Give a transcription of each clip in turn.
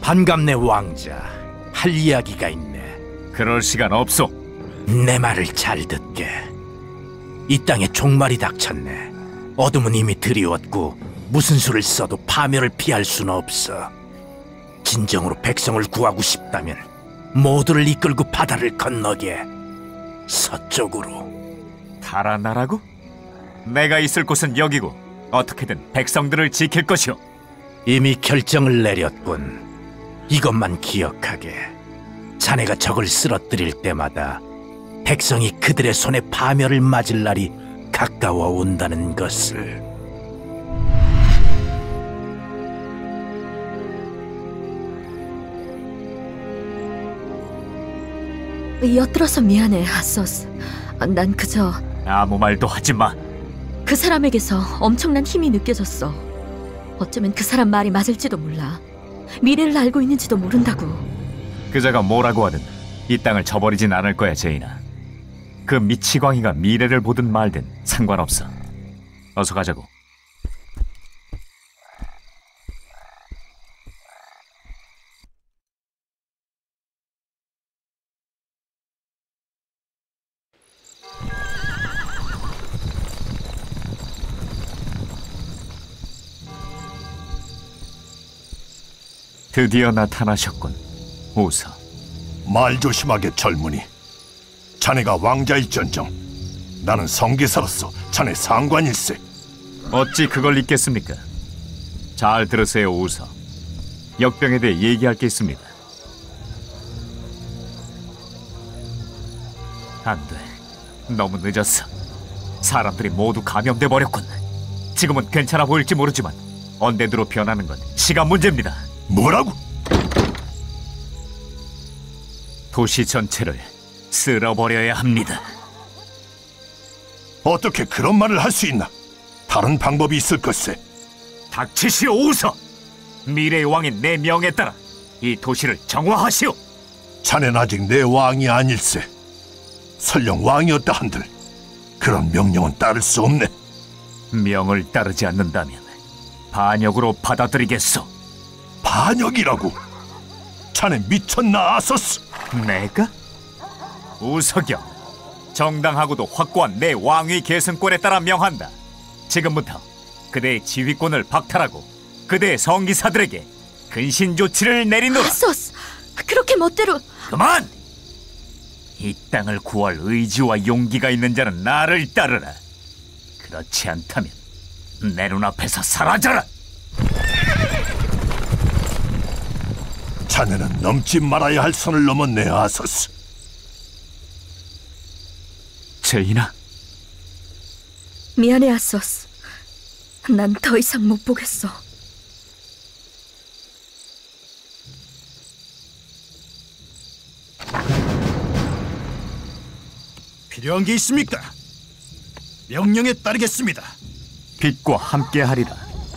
반갑네 왕자. 할 이야기가 있네. 그럴 시간 없소. 내 말을 잘 듣게. 이 땅에 종말이 닥쳤네. 어둠은 이미 드리웠고 무슨 수를 써도 파멸을 피할 수는 없어. 진정으로 백성을 구하고 싶다면 모두를 이끌고 바다를 건너게. 서쪽으로. 달아나라고? 내가 있을 곳은 여기고 어떻게든 백성들을 지킬 것이오. 이미 결정을 내렸군. 이것만 기억하게. 자네가 적을 쓰러뜨릴 때마다 백성이 그들의 손에 파멸을 맞을 날이 가까워 온다는 것을. 엿들어서 미안해, 아소스. 난 그저 아무 말도 하지 마. 그 사람에게서 엄청난 힘이 느껴졌어. 어쩌면 그 사람 말이 맞을지도 몰라. 미래를 알고 있는지도 모른다고. 그자가 뭐라고 하든 이 땅을 저버리진 않을 거야, 제인아. 그 미치광이가 미래를 보든 말든 상관없어. 어서 가자고. 드디어 나타나셨군, 우서. 말 조심하게, 젊은이. 자네가 왕자일전정 나는 성기사로서 자네 상관일세. 어찌 그걸 잊겠습니까? 잘 들으세요, 우서. 역병에 대해 얘기할 게 있습니다. 안 돼. 너무 늦었어. 사람들이 모두 감염돼 버렸군. 지금은 괜찮아 보일지 모르지만 언데드로 변하는 건 시간 문제입니다. 뭐라고? 도시 전체를 쓸어버려야 합니다. 어떻게 그런 말을 할 수 있나? 다른 방법이 있을 것세. 닥치시오, 우서. 미래의 왕인 내 명에 따라 이 도시를 정화하시오. 자넨 아직 내 왕이 아닐세. 설령 왕이었다 한들 그런 명령은 따를 수 없네. 명을 따르지 않는다면 반역으로 받아들이겠소. 반역이라고? 자네 미쳤나, 아소스? 내가? 우석영, 정당하고도 확고한 내 왕위 계승권에 따라 명한다. 지금부터 그대의 지휘권을 박탈하고 그대의 성기사들에게 근신 조치를 내리노라. 아소스, 그렇게 멋대로. 그만! 이 땅을 구할 의지와 용기가 있는 자는 나를 따르라. 그렇지 않다면 내 눈앞에서 사라져라. 자네는 넘지 말아야 할 선을 넘었네, 아소스. 제인아. 미안해, 아소스. 난 더 이상 못 보겠어. 필요한 게 있습니까? 명령에 따르겠습니다. 빛과 함께하리라.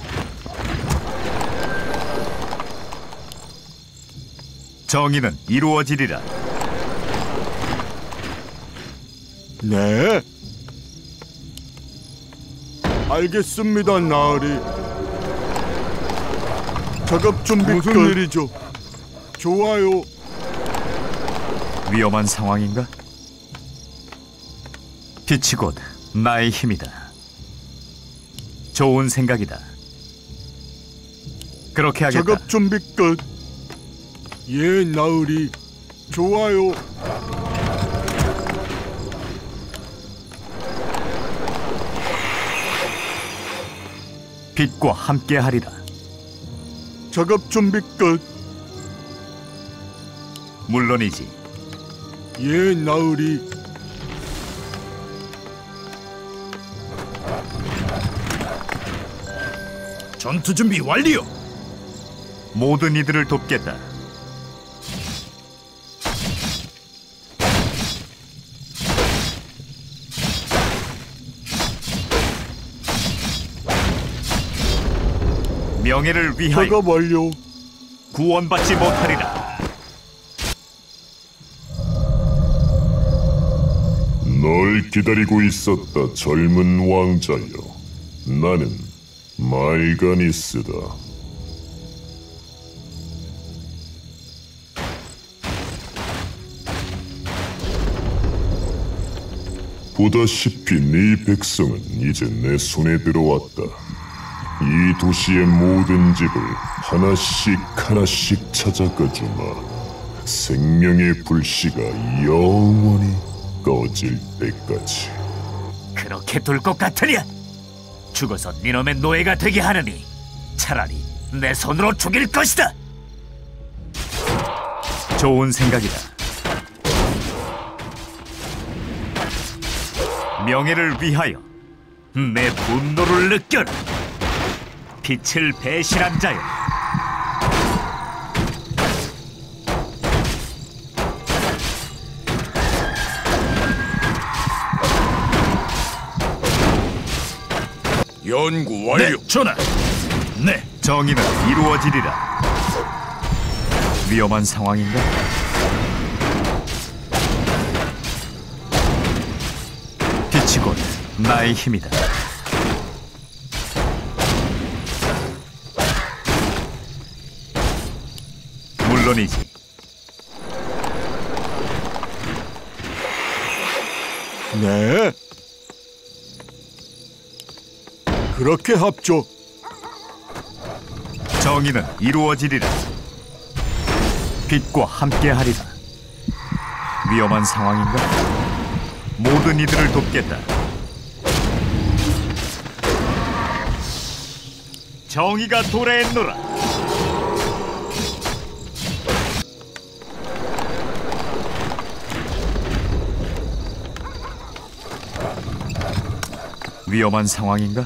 정의는 이루어지리라. 네. 알겠습니다, 나으리. 작업 준비 무슨 끝. 일이죠? 좋아요. 위험한 상황인가? 빛이 곧 나의 힘이다. 좋은 생각이다. 그렇게 하겠다. 작업 준비 끝. 예, 나으리. 좋아요. 빛과 함께하리라. 작업 준비 끝. 물론이지. 예, 나으리. 전투 준비 완료. 모든 이들을 돕겠다. 명예를 위하여 작업 완료. 구원받지 못하리라. 널 기다리고 있었다, 젊은 왕자여. 나는 말가니스다. 보다시피 네 백성은 이제 내 손에 들어왔다. 이 도시의 모든 집을 하나씩 하나씩 찾아가 주마. 생명의 불씨가 영원히 꺼질 때까지. 그렇게 둘 것 같으냐? 죽어서 니놈의 노예가 되게 하느니 차라리 내 손으로 죽일 것이다. 좋은 생각이다. 명예를 위하여 내 분노를 느껴라. 빛을 배신한 자여, 연구 완료. 네, 전하. 네. 정의는 이루어지리라. 위험한 상황인가? 빛이 곧 나의 힘이다. 물론이지. 네. 그렇게 합죠. 정의는 이루어지리라. 빛과 함께하리라. 위험한 상황인가? 모든 이들을 돕겠다. 정의가 도래했노라. 위험한 상황인가?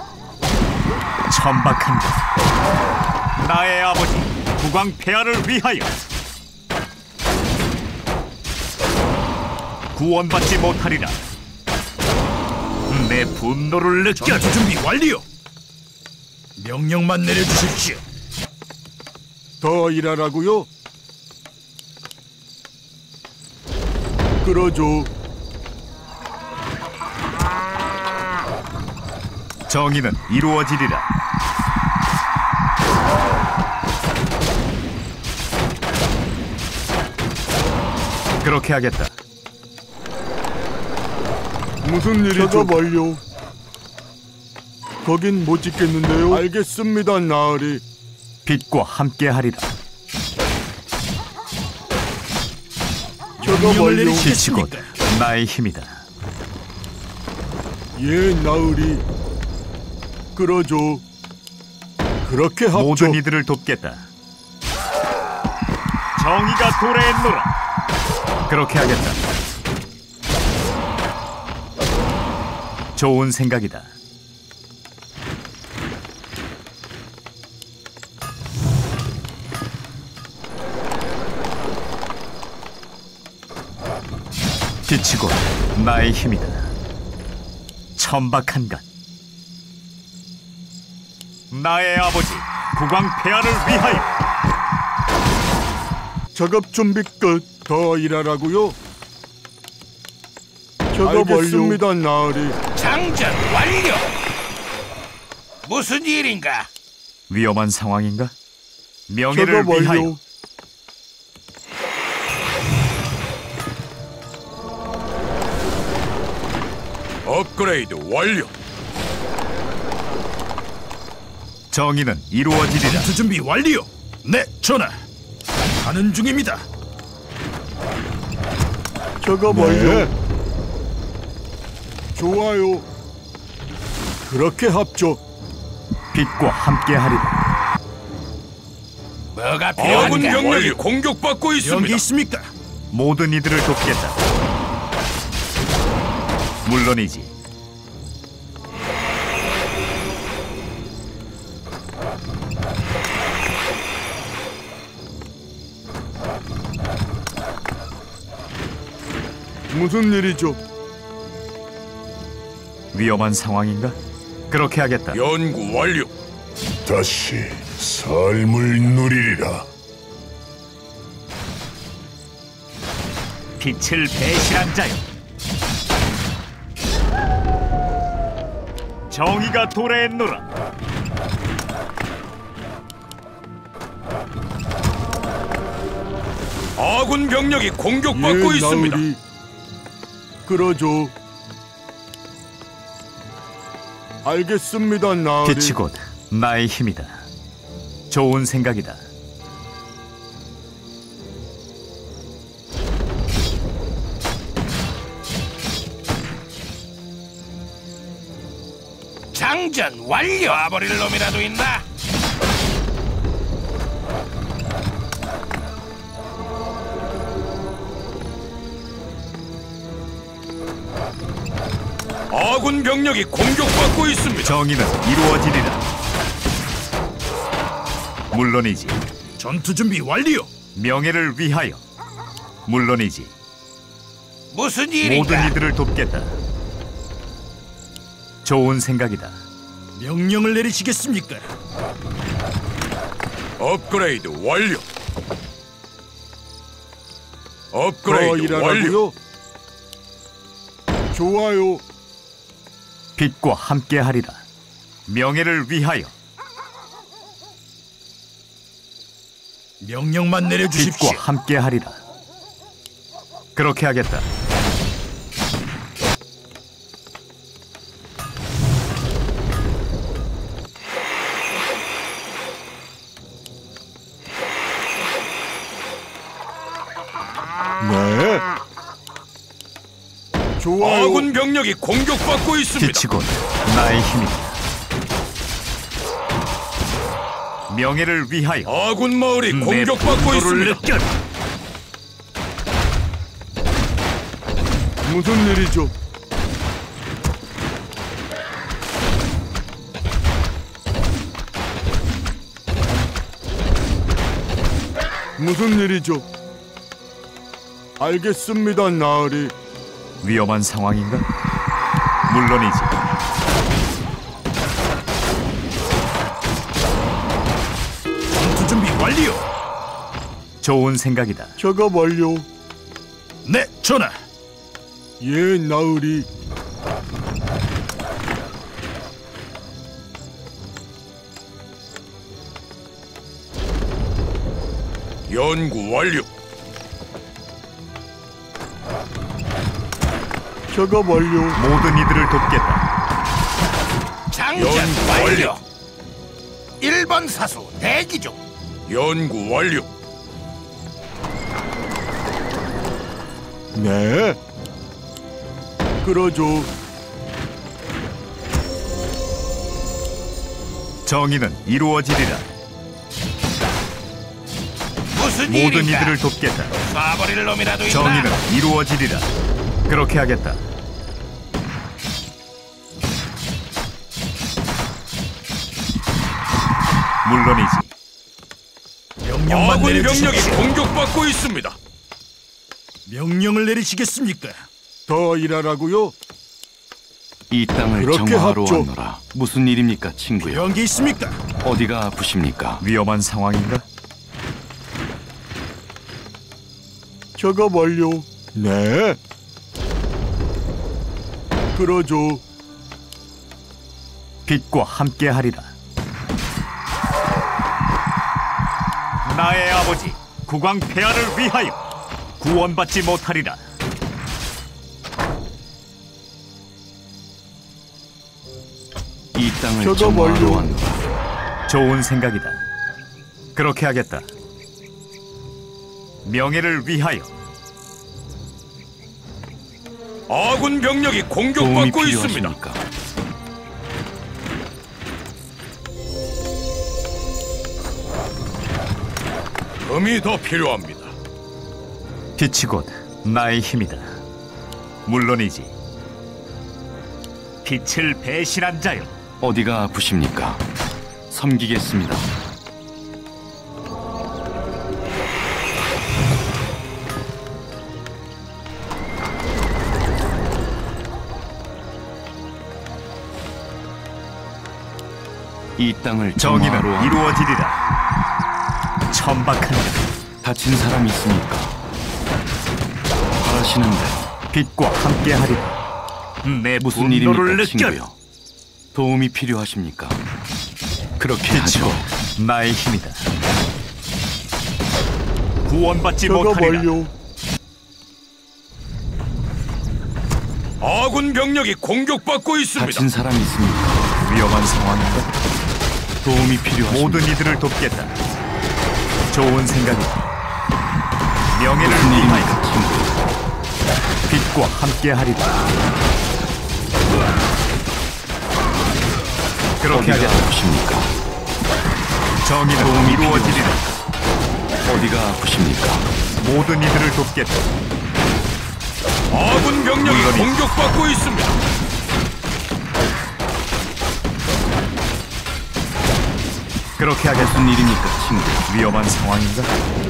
천박한 것. 나의 아버지 국왕 폐하를 위하여 구원받지 못하리라. 내 분노를 느껴라. 전투 준비 완료. 명령만 내려주십시오. 더 일하라고요? 그러죠. 정의는 이루어지리라. 그렇게 하겠다. 무슨 일이죠? 작업 완료. 거긴 못 짓겠는데요. 알겠습니다, 나으리. 빛과 함께하리라. 작업 완료. 빛이 곧 나의 힘이다. 예, 나으리. 그러죠. 그렇게 합죠. 모든 이들을 돕겠다. 정의가 도래했노라. 그렇게 하겠다. 좋은 생각이다. 빛이 곧 나의 힘이다. 천박한 것. 나의 아버지 국왕 폐하를 위하여. 작업 준비 끝. 더 일하라고요? 작업 알겠습니다, 완료. 나으리. 장전 완료. 무슨 일인가? 위험한 상황인가? 명예를 작업 위하여. 완료. 업그레이드 완료. 정의는 이루어지리라. 전투 준비 완료. 네, 전하. 가는 중입니다. 작업 완료. 좋아요. 그렇게 합죠. 빛과 함께하리라. 뭐가 필요한가? 아군 병력이 공격받고 있습니다. 여기 있습니까? 모든 이들을 돕겠다. 물론이지. 무슨 일이죠? 위험한 상황인가? 그렇게 하겠다. 연구 완료. 다시 삶을 누리리라. 빛을 배신한 자여, 정의가 도래했노라. 아군 병력이 공격받고 예, 있습니다. 나으리. 그러죠. 알겠습니다, 나으리. 빛이 곧 나의 힘이다. 좋은 생각이다. 장전 완료. 와버릴 놈이라도 있나? 아군 병력이 공격받고 있습니다. 정의는 이루어지리라. 물론이지. 전투 준비 완료. 명예를 위하여. 물론이지. 무슨 모든 이들을 돕겠다. 좋은 생각이다. 명령을 내리시겠습니까? 업그레이드 완료. 더 업그레이드 완료. 일하라고요? 좋아요. 빛과 함께하리라. 명예를 위하여. 명령만 내려주십시오. 빛과 함께하리라. 그렇게 하겠다. 네. 좋아요. 아군 병력이 공격받고 있습니다. 빛이 곧 나의 힘이다. 명예를 위하여. 아군 마을이 내 공격받고 분노를 있습니다. 느껴라. 무슨 일이죠? 무슨 일이죠? 알겠습니다, 나으리. 위험한 상황인가? 물론이지. 전투 준비 완료. 좋은 생각이다. 작업 완료. 네, 전하. 예, 나으리. 연구 완료. 작업 완료. 모든 이들을 돕겠다. 장전 연구 완료. 1번 사수 대기 중. 연구 완료. 네. 그러죠. 정의는 이루어지리라. 무슨 모든 일인가? 이들을 돕겠다. 쏴버릴 놈이라도 있나? 정의는 이루어지리라. 그렇게 하겠다. 물론이지. 명령만 아군 병력이 내려주십시오. 공격받고 있습니다. 명령을 내리시겠습니까? 더 일하라고요? 이 땅을 그렇게 정화하러 합죠. 왔노라. 무슨 일입니까, 친구요? 이런 게 있습니까? 어디가 아프십니까? 위험한 상황인가? 작업 완료. 네. 그러죠. 빛과 함께하리라. 나의 아버지 국왕 폐하를 위하여 구원받지 못하리라. 이 땅을 저거 정화하러 뭘로? 왔노라. 좋은 생각이다. 그렇게 하겠다. 명예를 위하여. 아군 병력이 도움이 공격받고 있습니다. 필요하십니까? 금이 더 필요합니다. 빛이 곧 나의 힘이다. 물론이지. 빛을 배신한 자여. 어디가 아프십니까? 섬기겠습니다. 이 땅을 정화하러 정의는 왔노라. 이루어지리라. 천박하니라. 다친 사람 있습니까? 바라시는데 빛과 함께하리라. 내 무슨 분노를 일입니까, 느껴라. 친구요? 도움이 필요하십니까? 그렇게 빛이 하죠. 곧 나의 힘이다. 구원받지 작업 못하리라. 완료. 아군 병력이 공격받고 있습니다. 다친 사람 있습니까? 위험한 상황인가? 도움이 필요하십니까? 모든 이들을 돕겠다. 좋은 생각이다. 명예를 무슨 위하여 일입니까, 친구? 빛과 함께하리라. 그렇게 어디가 하겠다. 아프십니까? 정의는 도움이 이루어지리라. 어디가 아프십니까? 모든 이들을 돕겠다. 아군 병력이 물론이- 공격받고 있습니다. 그렇게 하겠다. 무슨 일입니까, 친구? 위험한 상황인가?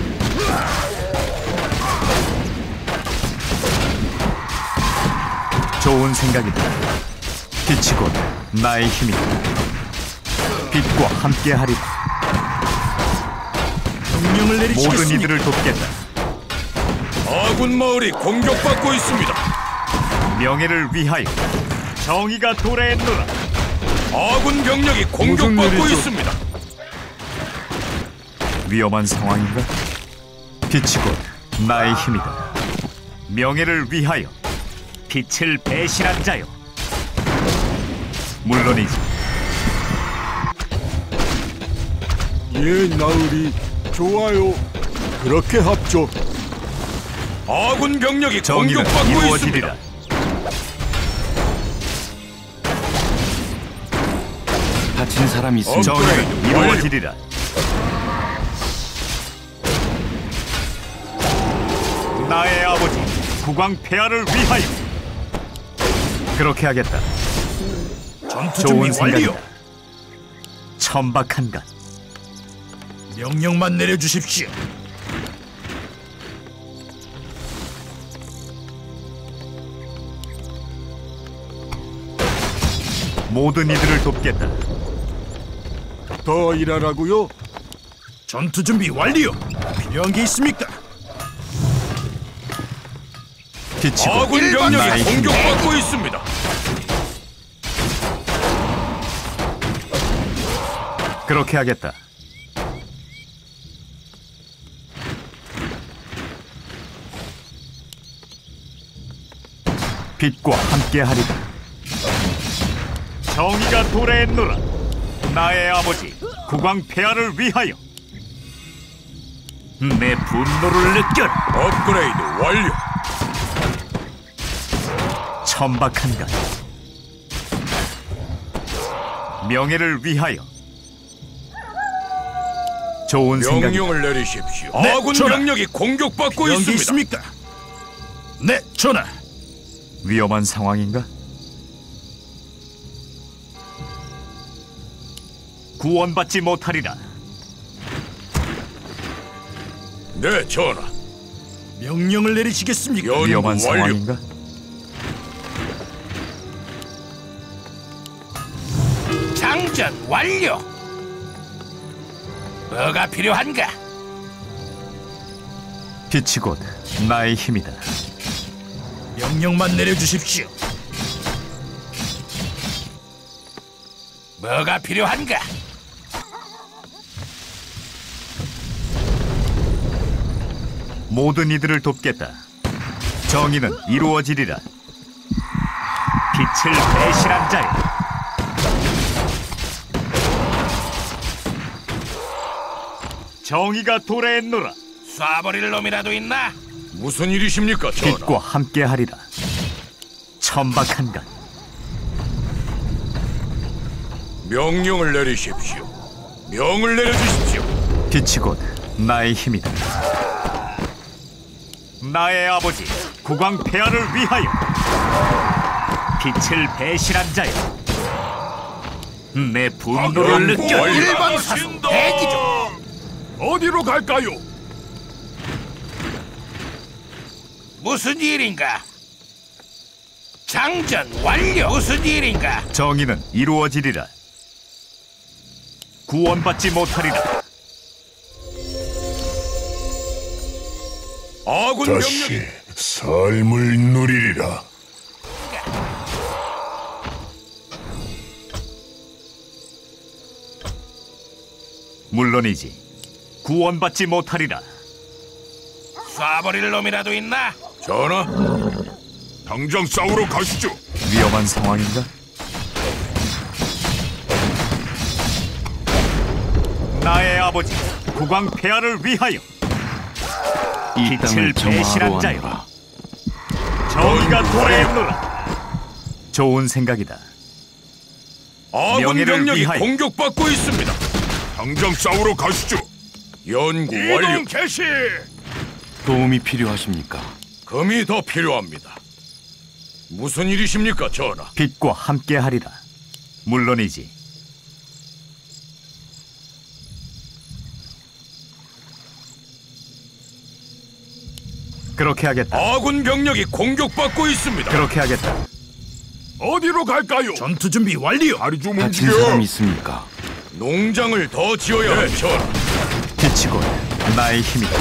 좋은 생각이다. 빛이 곧 나의 힘이다. 빛과 함께하리라. 명령을 모든 내리시겠습니까? 이들을 돕겠다. 아군 마을이 공격받고 있습니다. 명예를 위하여 정의가 도래했노라. 아군 병력이 공격받고 있습니다. 위험한 상황인가? 빛이 곧 나의 힘이다. 명예를 위하여 빛을 배신한 자여. 물론이지. 예, 나으리. 좋아요. 그렇게 합죠. 아군 병력이 정의는 공격받고 이루어지리라. 있습니다. 다친 사람이 있습니까? 정의는 이루어지리라. 나의 아버지 국왕 폐하를 위하여. 그렇게 하겠다. 전투 좋은 준비 완료. 생각이다. 천박한 것. 명령만 내려주십시오. 모든 이들을 돕겠다. 더 일하라고요? 전투 준비 완료. 필요한 게 있습니까? 빛이 곧 아군 나의 병력이 힘이다. 공격받고 있습니다. 그렇게 하겠다. 빛과 함께하리라. 정의가 도래했노라. 나의 아버지 국왕 폐하를 위하여. 내 분노를 느껴라. 업그레이드 완료. 천박한 것. 명예를 위하여. 좋은 생각이다. 명령을 내리십시오. 네, 아군 전하. 병력이 공격받고 필요한 게 있습니다. 있습니까? 네, 전하. 위험한 상황인가? 구원받지 못하리라. 네, 전하. 명령을 내리시겠습니까? 연구 위험한 완료. 상황인가? 장전 완료. 뭐가 필요한가? 빛이 곧 나의 힘이다. 명령만 내려주십시오. 뭐가 필요한가? 모든 이들을 돕겠다. 정의는 이루어지리라. 빛을 배신한 자여. 정의가 도래했노라. 쏴버릴 놈이라도 있나? 무슨 일이십니까, 전하? 빛과 함께하리라. 천박한 것. 명령을 내리십시오. 명을 내려주십시오. 빛이 곧 나의 힘이다. 나의 아버지 국왕 폐하를 위하여. 빛을 배신한 자여. 내 분노를 느껴. 일반 사수 대기 중. 어디로 갈까요? 무슨 일인가? 장전 완료. 무슨 일인가? 정의는 이루어지리라. 구원받지 못하리라. 아군 다시 병력이 삶을 누리리라. 물론이지. 구원받지 못하리라. 쏴버릴 놈이라도 있나? 전하, 당장 싸우러 가시죠. 위험한 상황인가? 나의 아버지 국왕 폐하를 위하여 이 빛을 땅을 배신한 정화하러 자여, 하노라. 정의가 도래했노라. 좋은 생각이다. 아군 명예를 병력이 위하여. 공격받고 있습니다. 당장 싸우러 가시죠. 연구 완료. 개시. 도움이 필요하십니까? 금이 더 필요합니다. 무슨 일이십니까, 전하? 빛과 함께하리라. 물론이지. 그렇게 하겠다. 아군 병력이 공격받고 있습니다. 그렇게 하겠다. 어디로 갈까요? 전투 준비 완료. 다리 좀 다친 움직여. 사람 있습니까? 농장을 더 지어야 합니다, 전하. 빛이 곧 나의 힘이다.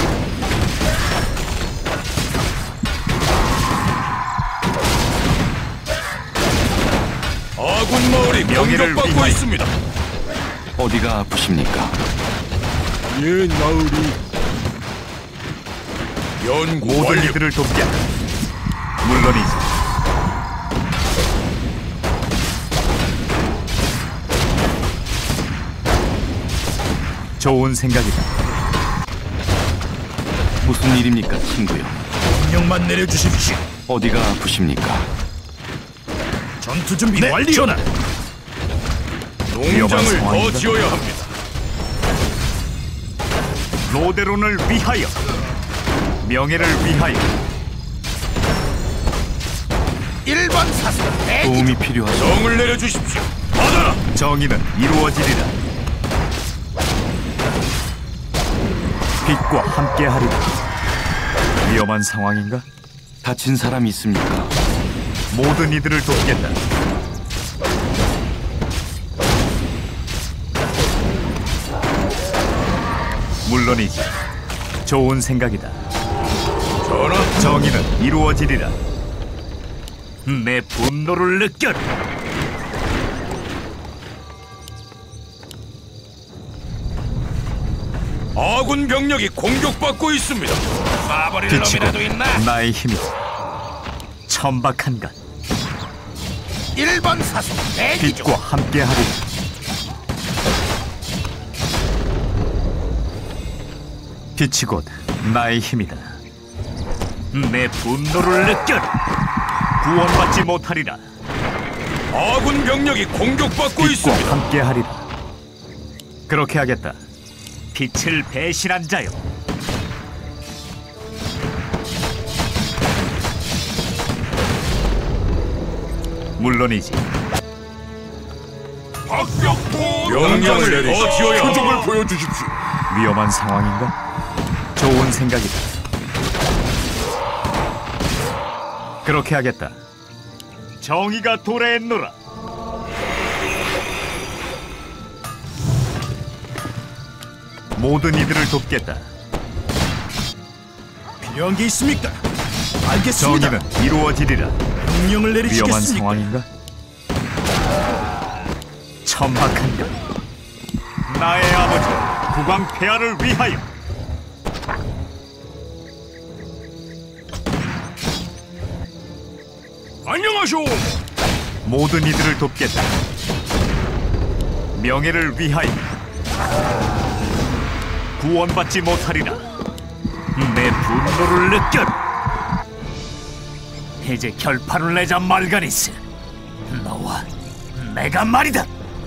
아군 마을이 명예를 공격받고 위하여. 있습니다. 어디가 아프십니까? 예, 나으리. 연구 모든 완료. 이들을 돕겠다. 물론이지. 좋은 생각이다. 무슨 일입니까, 친구요? 명령만 내려주십시오. 어디가 아프십니까? 전투 준비 완료. 전하. 농장을 더 상황이다. 지어야 합니다. 로데론을 위하여, 명예를 위하여. 1번 사수. 도움이 필요하십니까? 정을 내려주십시오. 받아라. 정의는 이루어지리라. 빛과 함께하리라. 위험한 상황인가? 다친 사람 있습니까? 모든 이들을 돕겠다. 물론이지. 좋은 생각이다. 전하, 정의는 이루어지리라. 내 분노를 느껴라. 아군 병력이 공격받고 있습니다. 빛이 곧 나의 힘이다. 천박한 것. 1번 사수. 빛과 함께하리라. 빛이 곧 나의 힘이다. 내 분노를 느껴라. 구원받지 못하리라. 아군 병력이 공격받고 빛과 있습니다. 함께하리라. 그렇게 하겠다. 빛을 배신한 자여. 물론이지. 박격포. 명령을 더 지어야 합니다. 표정을 보여주십시오. 위험한 상황인가? 좋은 생각이다. 그렇게 하겠다. 정의가 도래했노라. 모든 이들을 돕겠다. 필요한 게 있습니까? 알겠습니다. 정의는 이루어지리라. 명령을 위험한 내리시겠습니까? 상황인가? 천박한 것. 나의 아버지 국왕 폐하를 위하여. 안녕하쇼. 모든 이들을 돕겠다. 명예를 위하여. 구원받지 못하리라. 내 분노를 느껴라. 이제 결판을 내자, 말가니스. 너와 내가 말이다.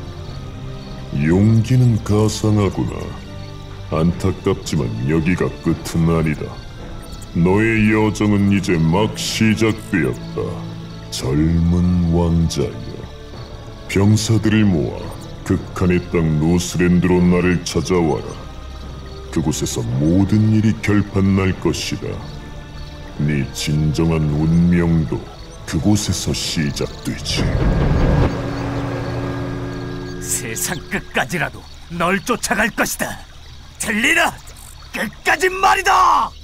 용기는 가상하구나. 안타깝지만 여기가 끝은 아니다. 너의 여정은 이제 막 시작되었다. 젊은 왕자여, 병사들을 모아 극한의 땅 노스랜드로 나를 찾아와라. 그곳에서 모든 일이 결판날 것이다. 네 진정한 운명도 그곳에서 시작되지. 세상 끝까지라도 널 쫓아갈 것이다. 들리나? 끝까지 말이다.